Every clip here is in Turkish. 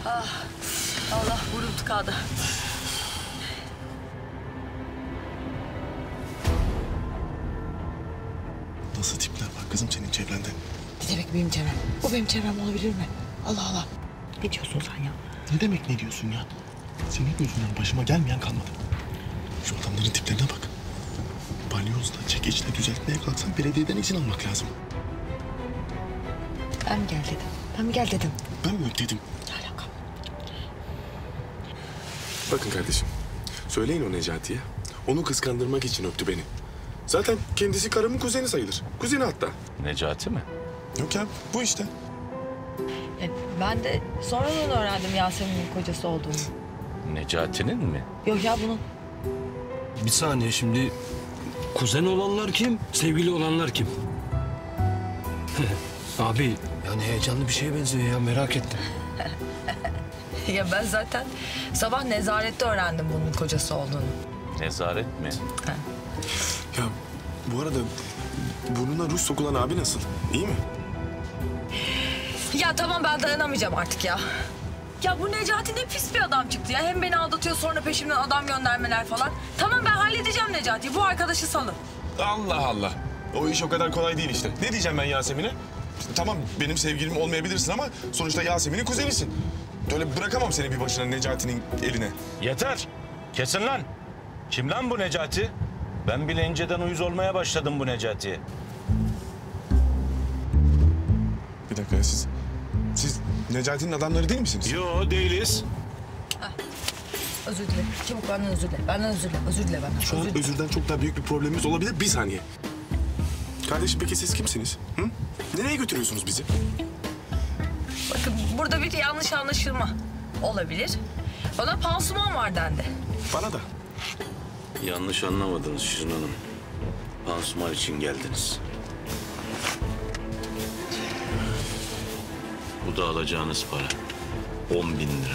Allah burnum tıkadı. Nasıl tipler var kızım senin çevrende? Ne demek benim çevrem? O benim çevrem olabilir mi? Allah Allah. Ne diyorsun sen ya? Ne demek ne diyorsun ya? Senin yüzünden başıma gelmeyen kalmadı. Şu adamların tiplerine bak. Balyozla, çekiçle düzeltmeye kalksan belediyeden izin almak lazım. Ben mi gel dedim? Ben mi gel dedim? Ben mi dedim? Ne alaka? Bakın kardeşim, söyleyin o Necati'ye. Onu kıskandırmak için öptü beni. Zaten kendisi karımın kuzeni sayılır. Kuzeni hatta. Necati mi? Yok ya, bu işte. Ben de sonradan öğrendim Yasemin'in kocası olduğunu. Necati'nin mi? Yok ya bunun. Bir saniye şimdi kuzen olanlar kim, sevgili olanlar kim? Abi yani heyecanlı bir şeye benziyor ya, merak ettim. Ya ben zaten sabah nezarette öğrendim bunun kocası olduğunu. Nezaret mi? Ya bu arada burnuna ruj sokulan abi nasıl? İyi mi? Ya tamam ben dayanamayacağım artık ya. Ya bu Necati ne pis bir adam çıktı ya. Hem beni aldatıyor sonra peşimden adam göndermeler falan. Tamam ben halledeceğim Necati'yi. Bu arkadaşı salın. Allah Allah. O iş o kadar kolay değil işte. Ne diyeceğim ben Yasemin'e? Tamam benim sevgilim olmayabilirsin ama sonuçta Yasemin'in kuzenisin. Öyle bırakamam seni bir başına Necati'nin eline. Yeter! Kesin lan! Kim lan bu Necati? Ben bile inceden uyuz olmaya başladım bu Necati'ye. Bir dakika ya siz Necati'nin adamları değil misiniz? Yo değiliz. Özür dile. Çabuk benden özür dile. Benden özür dile. Özür dile benden. Şu an özürden çok daha büyük bir problemimiz olabilir. Bir saniye. Kardeşim peki siz kimsiniz? Hı? Nereye götürüyorsunuz bizi? Bakın burada bir yanlış anlaşılma olabilir. Bana pansuman var dendi. Bana da. Yanlış anlamadınız Şirin Hanım. Pansuman için geldiniz. Bu da alacağınız para. 10.000 lira.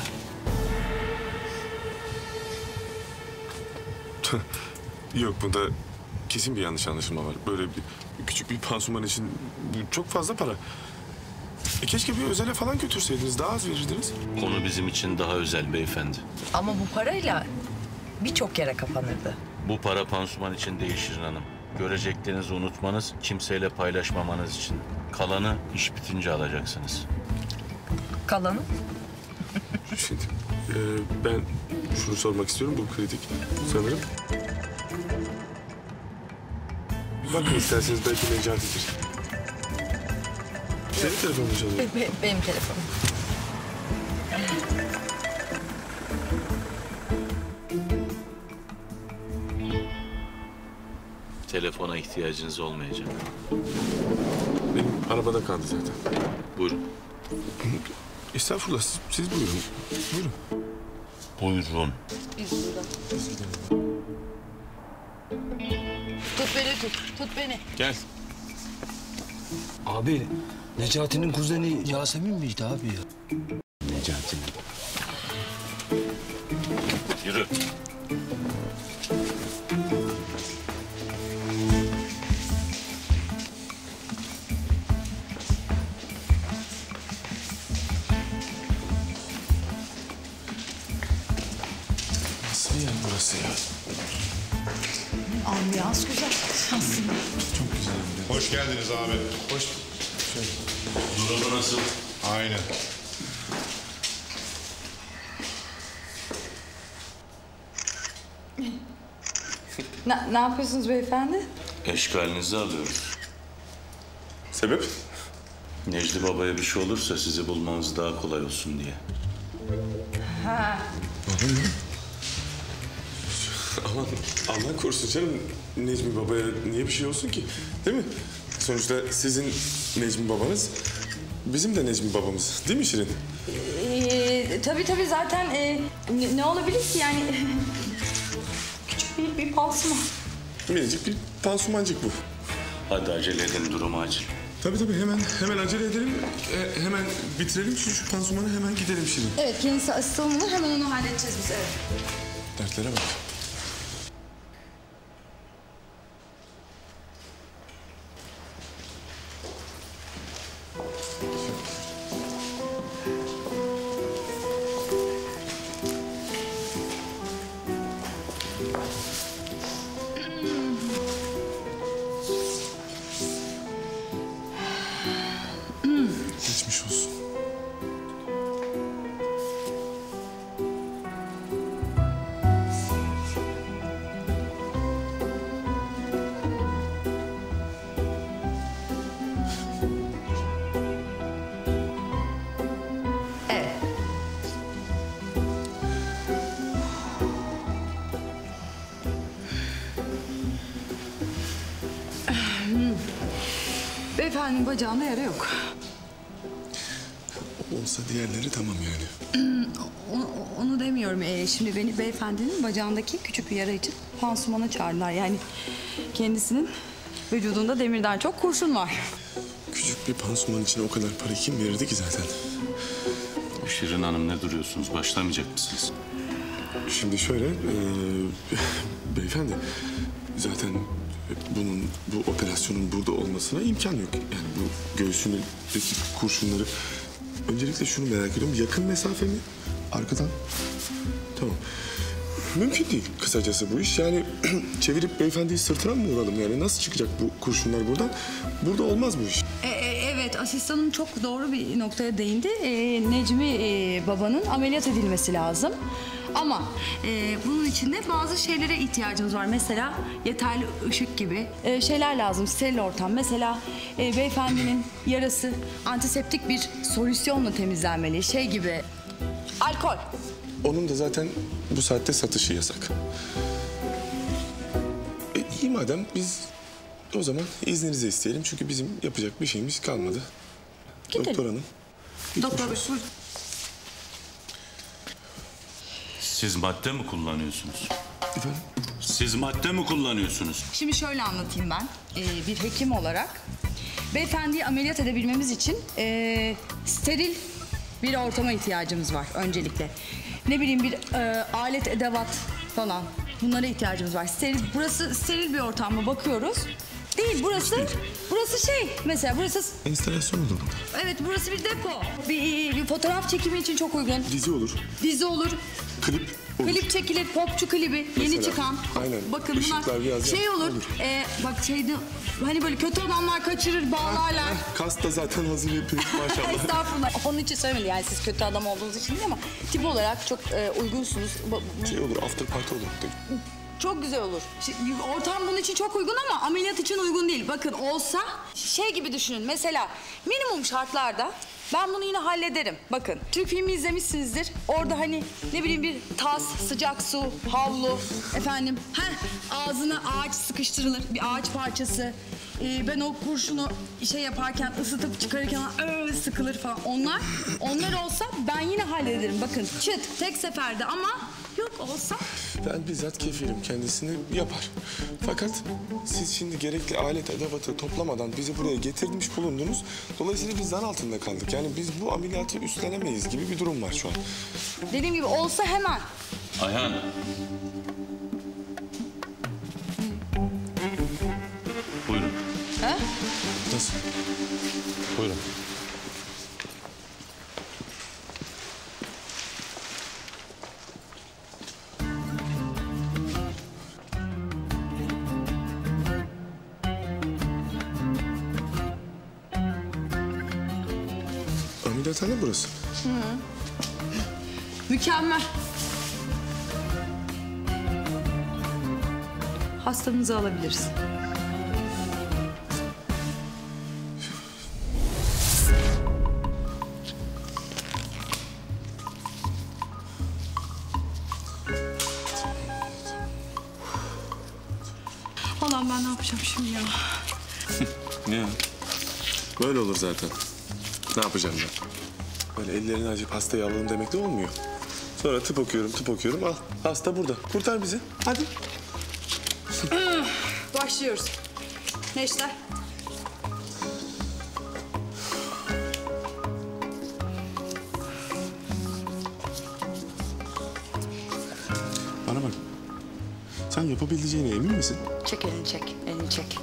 Yok bunda kesin bir yanlış anlaşılma var. Böyle küçük bir pansuman için çok fazla para. Keşke bir özele falan götürseydiniz. Daha az verirdiniz. Konu bizim için daha özel beyefendi. Ama bu parayla birçok yere kapanırdı. Bu para pansuman için değil Şirin Hanım. Göreceklerinizi unutmanız, kimseyle paylaşmamanız için. Kalanı iş bitince alacaksınız. Kalanı? Şimdi ben şunu sormak istiyorum. Bu kritik sanırım. Bakın isterseniz belki Necati'dir. Senin telefonun çalıyor. Benim telefonum. Telefona ihtiyacınız olmayacak. Benim arabada kaldı zaten. Buyurun. Estağfurullah siz buyurun. Buyurun. Buyurun. Biz burada. Tut beni tut. Tut beni. Gel. Abi Necati'nin kuzeni Yasemin miydi abi ya? Necati'nin. Yürü. Nasıl yer burası ya? Ambiyans güzel aslında. Çok güzel bir yer. Hoş geldiniz abi. Hoş. Şöyle. Durumu nasıl? Aynen. Ne yapıyorsunuz beyefendi? Eşkalinizi alıyoruz. Sebep? Necdi Baba'ya bir şey olursa sizi bulmamız daha kolay olsun diye. Aman Allah korusun canım. Necmi Baba'ya niye bir şey olsun ki? Değil mi? Sonuçta sizin Necmi babanız, bizim de Necmi babamız. Değil mi Şirin? Tabii zaten ne olabilir ki yani? Küçük bir pansuman. Minicik bir pansumancık bu. Hadi acele edin, durumu acil. Tabii hemen acele edelim. Hemen bitirelim şu pansumanı hemen gidelim Şirin. Evet kendisi asistan olur hemen onu halledeceğiz biz evet. Dertlere bak. Beyefendinin bacağında yara yok. Olsa diğerleri tamam yani. Onu demiyorum. Şimdi beni beyefendinin bacağındaki küçük bir yara için pansumana çağırdılar. Yani kendisinin vücudunda demirden çok kurşun var. Küçük bir pansuman için o kadar para kim verirdi ki zaten? Şirin Hanım ne duruyorsunuz? Başlamayacak mısınız? Şimdi şöyle, beyefendi zaten bu operasyonun burada olmasına imkan yok. Yani bu göğsündeki kurşunları... Öncelikle şunu merak ediyorum, yakın mesafe mi? Arkadan? Tamam. Mümkün değil kısacası bu iş. Yani çevirip beyefendiyi sırtına mı vuralım? Yani nasıl çıkacak bu kurşunlar buradan? Burada olmaz bu iş. Evet, asistanım çok doğru bir noktaya değindi. Necmi babanın ameliyat edilmesi lazım. Ama bunun için de bazı şeylere ihtiyacımız var. Mesela yeterli ışık gibi şeyler lazım, steril ortam. Mesela beyefendinin yarası antiseptik bir solüsyonla temizlenmeli. Şey gibi, alkol. Onun da zaten bu saatte satışı yasak. İyi madem biz o zaman izninizi isteyelim. Çünkü bizim yapacak bir şeyimiz kalmadı. Gidelim. Doktor hanım. Doktor bey, buyurun. Siz madde mi kullanıyorsunuz? Efendim? Siz madde mi kullanıyorsunuz? Şimdi şöyle anlatayım ben. Bir hekim olarak beyefendiyi ameliyat edebilmemiz için steril bir ortama ihtiyacımız var öncelikle. Ne bileyim bir alet edevat falan bunlara ihtiyacımız var. Burası steril bir ortam mı bakıyoruz? Değil, burası şey mesela burası... Enstalasyon olur burada. Evet, burası bir depo. Bir fotoğraf çekimi için çok uygun. Dizi olur. Dizi olur. Klip olur. Klip çekilir, popçu klibi yeni Mesela, çıkan. aynen. Bakın Işıklar bunlar biraz şey olur. Bak şeyde hani böyle kötü adamlar kaçırır, bağlarlar. Kas da zaten hazır yapıyoruz maşallah. Estağfurullah. Onun için söylemedi yani siz kötü adam olduğunuz için değil ama tip olarak çok uygunsunuz. Şey olur, after party olur. Çok güzel olur. Ortam bunun için çok uygun ama ameliyat için uygun değil. Bakın olsa şey gibi düşünün. Mesela minimum şartlarda ben bunu yine hallederim. Bakın Türk filmi izlemişsinizdir. Orada hani ne bileyim bir tas, sıcak su, havlu efendim. Ağzına ağaç sıkıştırılır. Bir ağaç parçası. Ben o kurşunu şey yaparken ısıtıp çıkarırken sıkılır falan. Onlar olsa ben yine hallederim. Bakın çıt tek seferde ama yok olsa. Ben bizzat kefilim, kendisini yapar. Fakat siz şimdi gerekli alet edevatı toplamadan bizi buraya getirmiş bulundunuz. Dolayısıyla biz zan altında kaldık. Yani biz bu ameliyatı üstlenemeyiz gibi bir durum var şu an. Dediğim gibi olsa hemen. Ayhan. Buyurun. Ha? Nasıl? Buyurun. Ameliyathane burası. Mükemmel. Hastamızı alabiliriz. Allah'ım ben ne yapacağım şimdi ya? Ne? Böyle olur zaten. Ne yapacağım ben? Böyle ellerini acıp hastayı alalım demekle olmuyor. Sonra tıp okuyorum. Al, hasta burada. Kurtar bizi. Hadi. Başlıyoruz. Neşter. Bana bak. Sen yapabileceğine emin misin? Çek elini çek. Elini çek.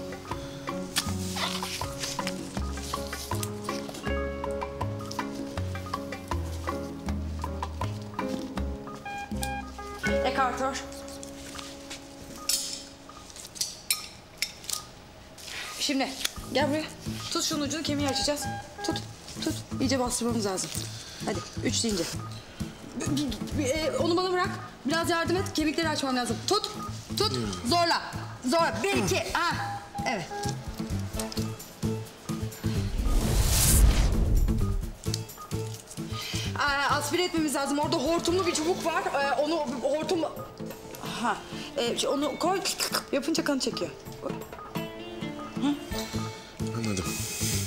Ekartör. Şimdi gel buraya. Tut şunun ucunu, kemiği açacağız. Tut. İyice bastırmamız lazım. Hadi 3 deyince. Onu bana bırak. Biraz yardım et. Kemikleri açmam lazım. Tut. Zorla. 1, 2. Evet. Aspire etmemiz lazım. Orada hortumlu bir çubuk var. Onu hortum... onu koy. Yapınca kan çekiyor. Anladım.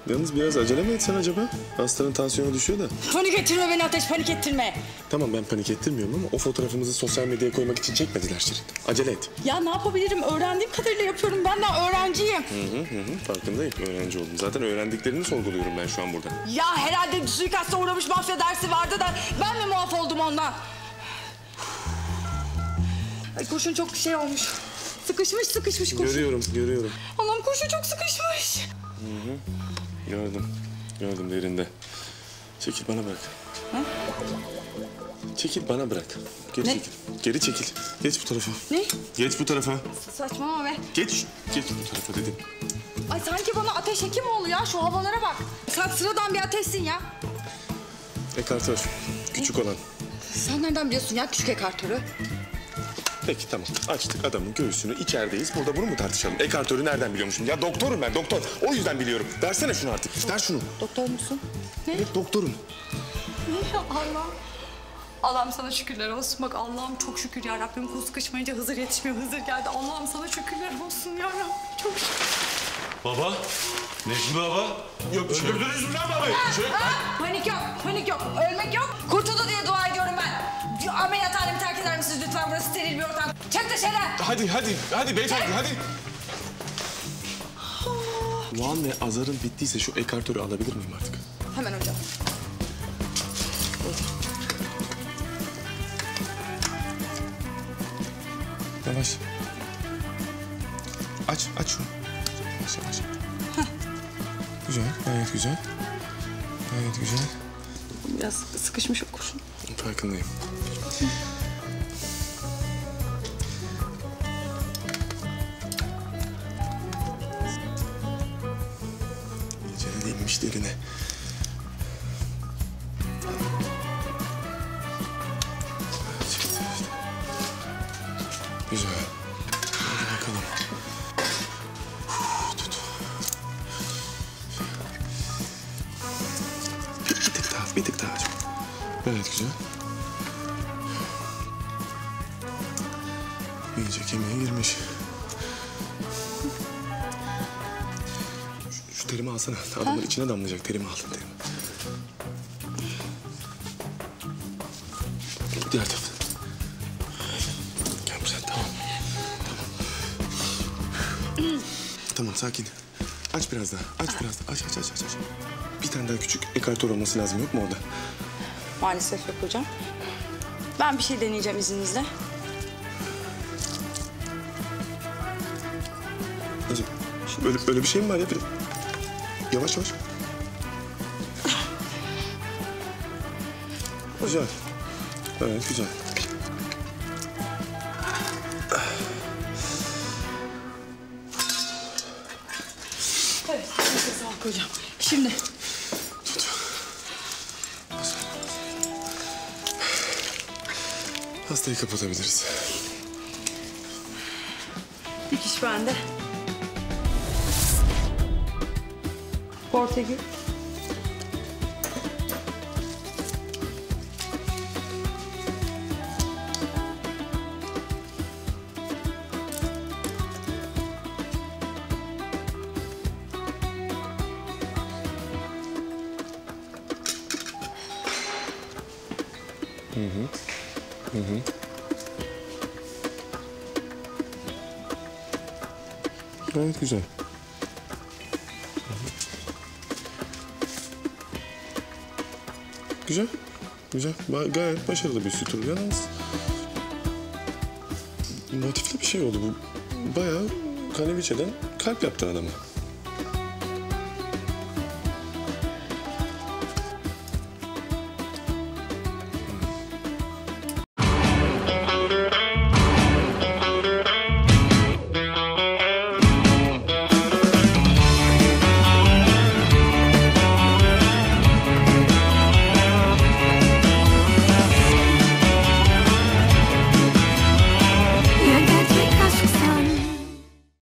Yalnız biraz acele mi etsen acaba? Hastanın tansiyonu düşüyor da. Panik ettirme beni Ateş, panik ettirme. Tamam ben panik ettirmiyorum ama o fotoğrafımızı sosyal medyaya koymak için çekmediler Şirin. Acele et. Ya ne yapabilirim? Öğrendiğim kadarıyla yapıyorum. Ben daha öğrenciyim. Farkındayım. Öğrenci oldum. Zaten öğrendiklerini sorguluyorum ben şu an burada. Ya herhalde suikasta uğramış mafya dersi vardı da ben mi muaf oldum ondan? Ay, kurşun çok şey olmuş. Sıkışmış kurşun. Görüyorum. Allah'ım kurşun çok sıkışmış. Gördüm derinde. Çekil bana bırak. Çekil bana bırak. Geri çekil. Geç bu tarafa. Ne? Geç bu tarafa. Saçmalama be. Geç bu tarafa dedim. Ay sanki bana Ateş Hekimoğlu ya, şu havalara bak. Sen sıradan bir ateşsin ya. Ekartör. Küçük olan. Sen nereden biliyorsun ya küçük ekartörü? Peki tamam. Açtık adamın göğsünü. İçerideyiz. Burada bunu mu tartışalım? Ekartörü nereden biliyormuşum? Ya doktorum ben doktor. O yüzden biliyorum. Versene şunu artık. Ver şunu. Doktor musun? Ne? Evet doktorum. Allah. Allah'ım sana şükürler olsun. Bak Allah'ım çok şükür ya Rabbim, kul sıkışmayınca Hızır yetişmiyor. Hızır geldi. Allah'ım sana şükürler olsun ya Rabbim. Çok şükür. Baba. Necmi baba. Yok bir şey. Öldürdünüz mü lan babayı? Panik yok. Ölmek yok. Kurtuldu diye dua ediyorum ben. Ameliyathanemi terk eder misiniz lütfen? Burası steril bir ortam. Çık dışarı. Hadi beyefendi hadi. Doğan ve Azar'ın bittiyse şu ekartörü alabilir miyim artık? Hemen hocam. Yavaş. Aç şunu. Yavaş. Güzel, gayet güzel. Biraz sıkışmış o kurşun. Farkındayım. İyice de inmiş derine. Güzel. Hadi bakalım. Tut. Bir tık daha. Evet güzel. İyice kemiğe girmiş. Şu terimi alsana. Adamın içine damlayacak. Terimi al. Terimi. Diğer tarafta. Gel güzel tamam. Tamam sakin. Aç biraz daha. Aç. Bir tane daha küçük ekartör olması lazım, yok mu orada? Maalesef yok hocam. Ben bir şey deneyeceğim izninizle. Nasıl? Öyle bir şey mi var ya? Yavaş. Güzel. Evet güzel. Evet, sağ ol hocam. Şimdi. Hastayı kapatabiliriz. Dikiş bende. Portegül. Gayet güzel. Güzel. Gayet başarılı bir sütun. Yalnız motifli bir şey oldu bu. Bayağı Kaneviçe'den kalp yaptı adama.